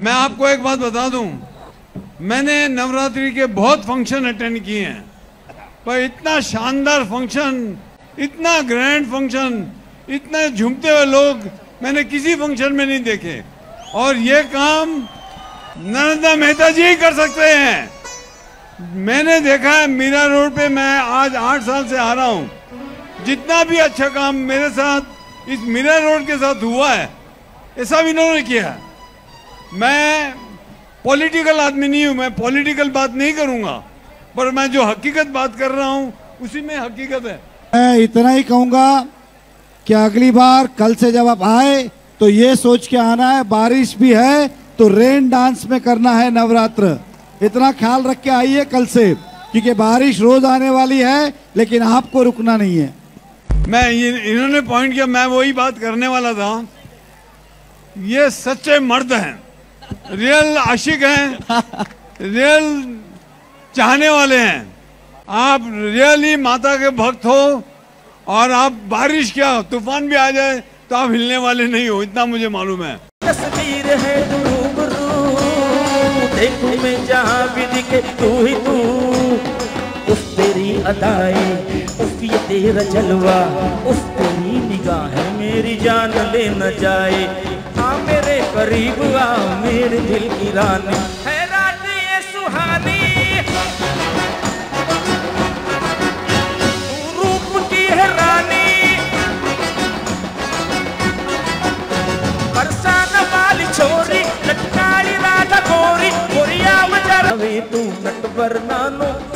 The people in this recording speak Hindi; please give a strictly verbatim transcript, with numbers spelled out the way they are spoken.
मैं आपको एक बात बता दूं, मैंने नवरात्रि के बहुत फंक्शन अटेंड किए हैं, पर इतना शानदार फंक्शन, इतना ग्रैंड फंक्शन, इतने झूमते हुए लोग मैंने किसी फंक्शन में नहीं देखे। और ये काम नरेंद्र मेहता जी ही कर सकते हैं। मैंने देखा है मीरा रोड पे, मैं आज आठ साल से आ रहा हूँ, जितना भी अच्छा काम मेरे साथ इस मीरा रोड के साथ हुआ है, ऐसा भी इन्होंने किया है। मैं पॉलिटिकल आदमी नहीं हूँ, मैं पॉलिटिकल बात नहीं करूँगा, पर मैं जो हकीकत बात कर रहा हूँ उसी में हकीकत है। मैं इतना ही कहूँगा कि अगली बार कल से जब आप आए तो ये सोच के आना है, बारिश भी है तो रेन डांस में करना है नवरात्र। इतना ख्याल रख के आइए कल से, क्योंकि बारिश रोज आने वाली है, लेकिन आपको रुकना नहीं है। मैं ये इन्होंने पॉइंट किया, मैं वही बात करने वाला था। ये सच्चे मर्द हैं, रियल आशिक हैं, रियल चाहने वाले हैं। आप रियली माता के भक्त हो, और आप बारिश क्या तूफान भी आ जाए तो आप हिलने वाले नहीं हो, इतना मुझे मालूम है। तस्वीर है देखूं मैं जहाँ भी दिखे तू ही तू, उफ तेरी अदाएं, उफ ये तेरा जलवा, उफ तेरी निगाहें मेरी जान ले न जाए। आ मेरे करीब आ मेरे दिल की रानी, है रात ये सुहानी, रूप की है रानी, बरसाना वाली छोरी, लटकाई राधा गोरी, गोरिया मजा तू नट बरनानो।